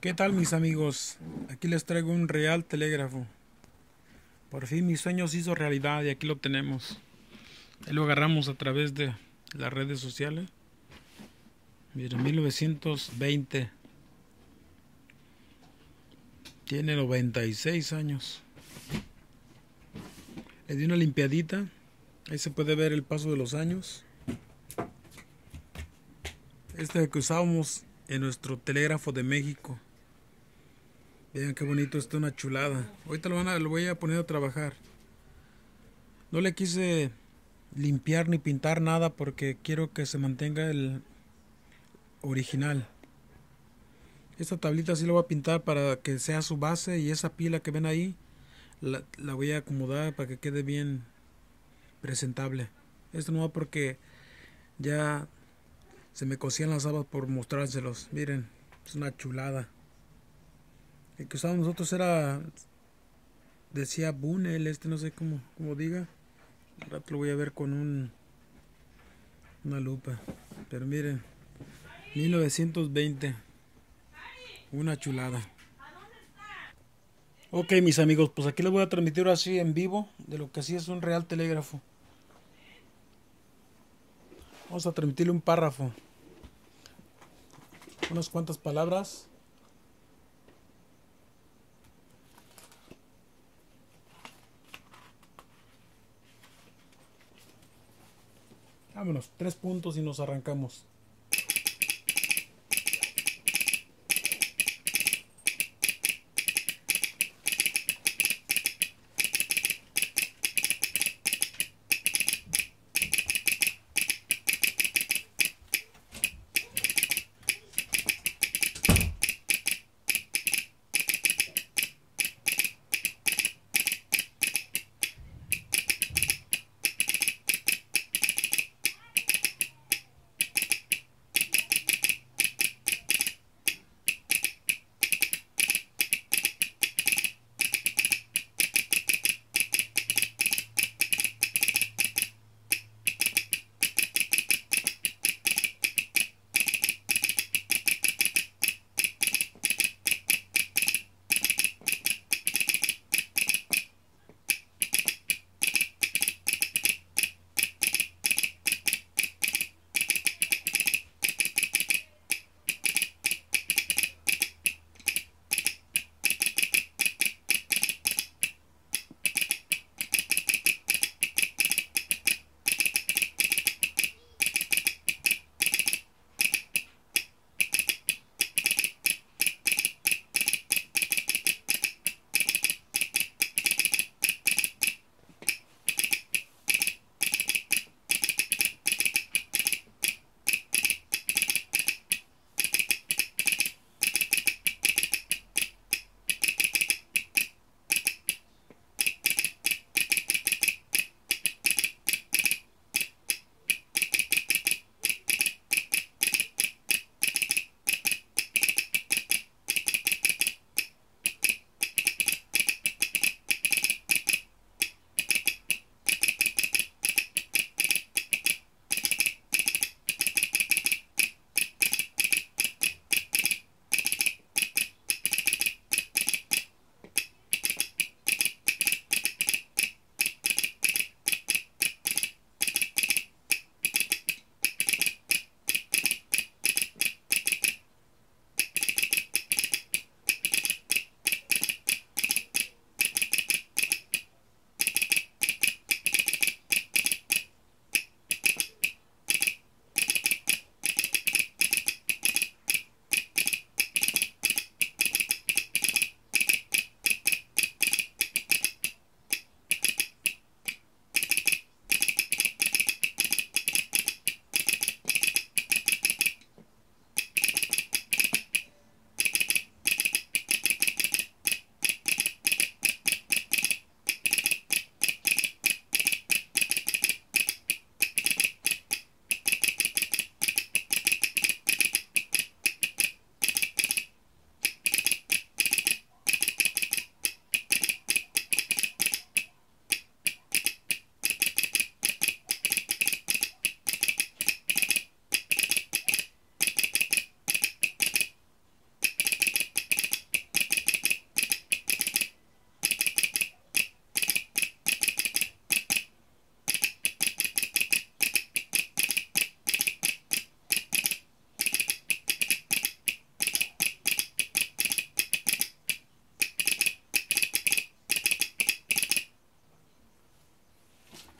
¿Qué tal, mis amigos? Aquí les traigo un real telégrafo. Por fin mi sueño se hizo realidad y aquí lo tenemos. Ahí lo agarramos a través de las redes sociales. Miren, 1920. Tiene 96 años. Le di una limpiadita. Ahí se puede ver el paso de los años. Este que usábamos en nuestro telégrafo de México. Vean qué bonito, está una chulada. Ahorita lo voy a poner a trabajar. No le quise limpiar ni pintar nada porque quiero que se mantenga el original. Esta tablita sí la voy a pintar para que sea su base, y esa pila que ven ahí la voy a acomodar para que quede bien presentable. Esto no va porque ya se me cosían las habas por mostrárselos. Miren, es una chulada. El que usábamos nosotros decía Bunel, no sé cómo diga. Al rato lo voy a ver con una lupa. Pero miren, 1920. Una chulada. Ok, mis amigos, pues aquí les voy a transmitir así en vivo de lo que sí es un real telégrafo. Vamos a transmitirle un párrafo, unas cuantas palabras. Vámonos, 3 puntos y nos arrancamos.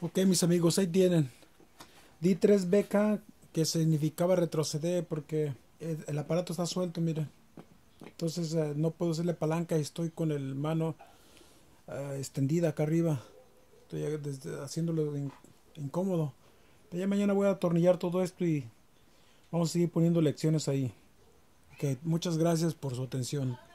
Ok, mis amigos, ahí tienen. Di 3BK, que significaba retroceder porque el aparato está suelto, miren. Entonces no puedo hacerle palanca y estoy con el mano extendida acá arriba. Estoy haciéndolo incómodo. Pero ya mañana voy a atornillar todo esto y vamos a seguir poniendo lecciones ahí. Ok, muchas gracias por su atención.